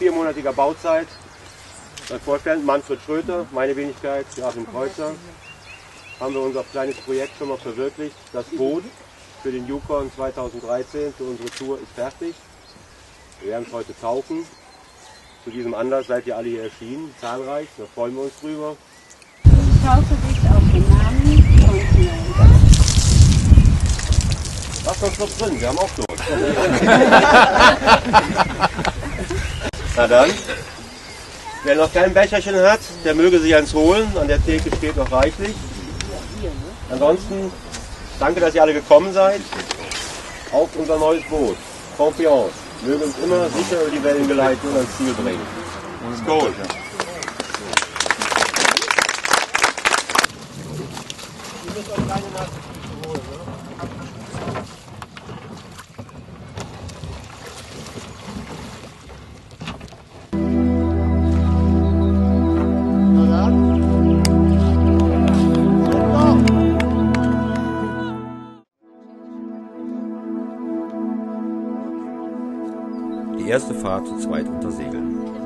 4-monatiger Bauzeit. Mein Vorstand Manfred Schröter, meine Wenigkeit Joachim Kreuzer, haben wir unser kleines Projekt schon mal verwirklicht. Das Boot für den Yukon 2013, für unsere Tour, ist fertig. Wir werden es heute tauchen. Zu diesem Anlass seid ihr alle hier erschienen, zahlreich, da freuen wir uns drüber. Ich taufe dich auf den Namen von Lasst uns noch drin, wir haben auch Not. Na dann, wer noch kein Becherchen hat, der möge sich eins holen. An der Theke steht noch reichlich. Ansonsten, danke, dass ihr alle gekommen seid. Auf unser neues Boot. Confiance. Möge uns immer sicher über die Wellen geleiten und ans Ziel bringen. Skål! Die erste Fahrt zu zweit unter Segeln.